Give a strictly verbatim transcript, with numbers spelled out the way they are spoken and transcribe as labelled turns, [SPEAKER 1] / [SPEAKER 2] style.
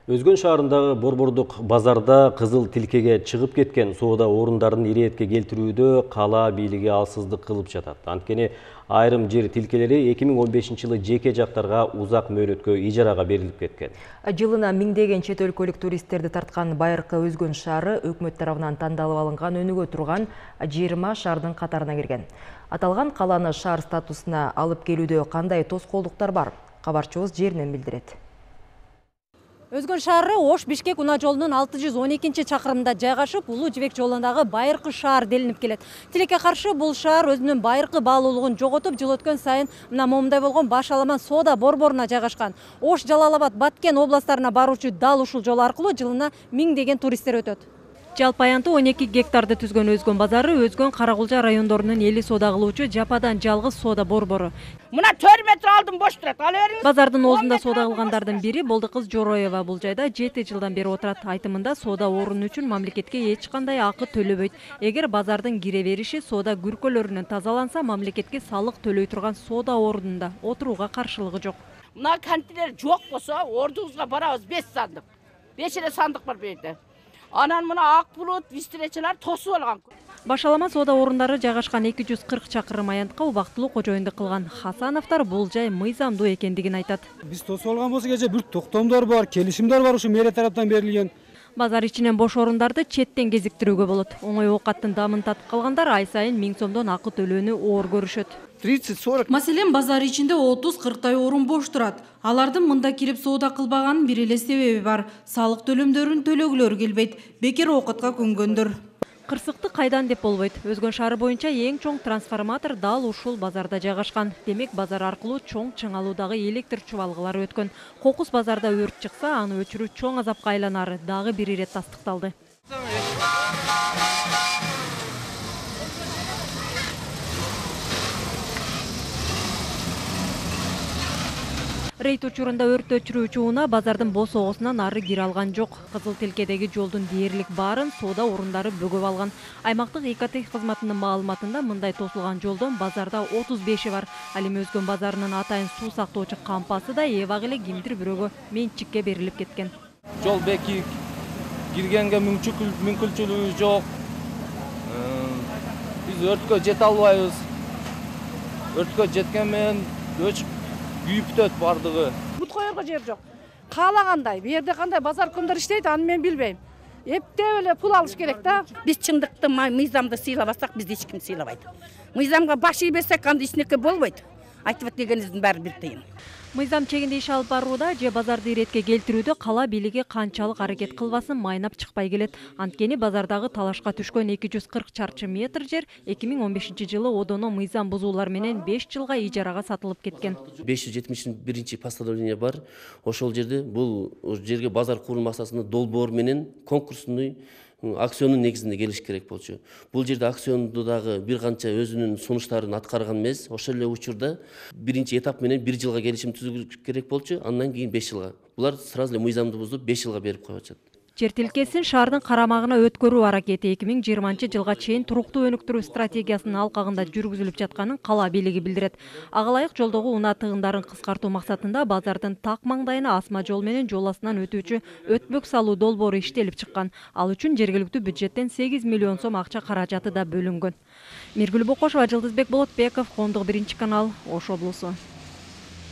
[SPEAKER 1] Өзгөн шаарындагы Борбордук базарда кызыл тилкеге чыгып кеткен соода орундарын иретке келтирүүдө кала бийлиги алсыздык кылып жатат. Анткени айрым жер тилкелери эки миң он бешинчи жылы жеке жактарга узак мөөнөткө ижарага берилип кеткен.
[SPEAKER 2] Жылына миңдеген чет өлкөлүк туристтерди тарткан байыркы Өзгөн шаары өкмөт тарабынан тандалып алынган өнүгө турган жыйырма шаардын катарына кирген. Аталган каланы шаар статусуна алып келүүдө кандай тоскоолдуктар бар? Кабарчыбыз жеринен билдирет.
[SPEAKER 3] Өзгөн шаары Ош-Бишкек унаа жолунун алты жүз он экинчи чакырымында жайгашып, Улуу Жибек жолундагы байыркы шаар делинип келет. Тилекке каршы бул шаар өзүнүн байыркы баалуулугун жоготуп, жыл өткөн сайын мына момундай болгон баш аламан соода борборуна жайгашкан. Ош, Жалал-Абад, Баткен областарына баруучу дал ушул жол аркылуу жылына миңдеген туристтер өтөт. Жалпы аянты он эки гектарды түзгөн Өзгөн базары Өзгөн, Каракулжа райондорунун эли соода кылуучу жападан жалгыз соода борбору.
[SPEAKER 4] Мына төрт метр алдым бош турат. Ала бериңиз.
[SPEAKER 3] Базардын оозунда соода кылгандардын бири болду кыз Жороева. Бул жайда жети жылдан бери отурат. Айтымында соода орун үчүн мамлекетке эч кандай акы төлөбөйт. Эгер базардын кире бериши соода күркөлөрүнөн тазаланса, мамлекетке салык төлөй турган соода ордунда отурууга каршылыгы жок.
[SPEAKER 4] Мына контейнер жок болсо, ордубузга барабыз беш сандык. беш эле сандык бар бу жерде. Анан мына ак булут, вистречалар тосуп алган.
[SPEAKER 3] Башалама соода орундары жайгашкан эки жүз кырк чакырым аянтка убактылуу кожоюндук кылган Хасановдор бул жай мыйзамдуу экендигин айтат.
[SPEAKER 5] Биз тосуп алган болсо кече бир токтомдор бар, келишимдер бар ушу мэрия тараптан берилген.
[SPEAKER 3] Базар ичинен бош орундарды четтен кезиктирүүгө болот. Оңой оокаттын дамын татып калгандар ай сайын миң сомдон акы төлөөнү оор көрүшөт.
[SPEAKER 6] тридцать сорок.
[SPEAKER 7] Маселен, базар ичинде отуз кырктай орун бош турат. Алардын мында кирип соода кылбаганын бир эле себеби бар. Салык төлөмдөрүн төлөгүлөрү келбейт. Бекер оокатка көнгөндөр.
[SPEAKER 3] Кырсыкты кайдан деп болбойт. Өзгөн шаары боюнча эң чоң трансформатор дал ушул базарда жайгашкан. Демек базар аркылуу чоң чыңалуудагы электр чубалгылары өткөн. Кокус базарда өрт чыкса, аны өчүрүү чоң азапка айланары дагы бир ирет тастыкталды. Рейд учурунда өрт өчүрүүчү унаа базардын бос оосунан ары кире алган жок. Кызыл тилкедеги жолдун дээрлик баарын соода орундары бөгөп алган. Аймактык И К Т кызматынын маалыматында мындай тосулган жолдон базарда отуз беши бар. Ал эми Өзгөн базарынын атайын суу сактоочу кампасы да эбак эле кимдир бирөөгө менчикке берилип кеткен.
[SPEAKER 8] Жол бекик, киргенге мүмкүнчүлүгү жок. Биз өрткө жете албайбыз. Өрткө жеткен менен өчүп күйүптөт бардыгы.
[SPEAKER 9] Бут коерго жер жок. Каалагандай, бу жерде кандай базар кымдар иштейт, аны мен билбейм. Эптеп эле пул алыш керек да.
[SPEAKER 4] Биз чындыкты, мыйзамды сыйлабасак, бизди эч ким сыйлабайт. Мыйзамга баш ийбесек, анда ичинекке болбойт. Айтып келгениңиздин баары бир тыйын.
[SPEAKER 3] Мыйзам чегинде иш алып барууда же базарды иретке келтирүүдө кала бийлиги канчалык аракет кылбасын майнап чыкпай келет. Анткени базардагы талашка түшкөн эки жүз кырк чарчы метр жер эки миң он бешинчи жылы одоно мыйзам бузуулар менен беш жылга ижарага сатылып кеткен.
[SPEAKER 10] беш жүз жетимиш биринчи постановление бар. Ошол жерде бул жерге базар куруу максатында долбоор менен конкурсный акционун негизинде келиш керек болчу. Бул жерде акционду дагы бир канча өзүнүн сунуштарын аткарган эмес. Ошол эле учурда биринчи этап менен бир жылга келишим түзүү керек болчу, андан кийин беш жылга. Булар сразу эле мыйзамды бузуп беш жылга берип коюп атышат.
[SPEAKER 3] Жер тилкесин шаардын карамагына өткөрүү аракети эки миң жыйырманчы жылга чейин туруктуу өнүктүрүү стратегиясынын алкагында жүргүзүлүп жатканын кала бийлиги билдирет. Ага ылайык жолдогу унаа тыгындарын кыскартуу максатында базардын так маңдайына асма жол менен жол астынан өтүүчү өтмөк салуу долбоору иштелип чыккан. Ал үчүн жергиликтүү бюджеттен сегиз миллион сом акча каражаты да бөлүнгөн. Миргүл Бокошова, Жылдызбек Болотбеков, Коомдук биринчи канал, Ош облусу.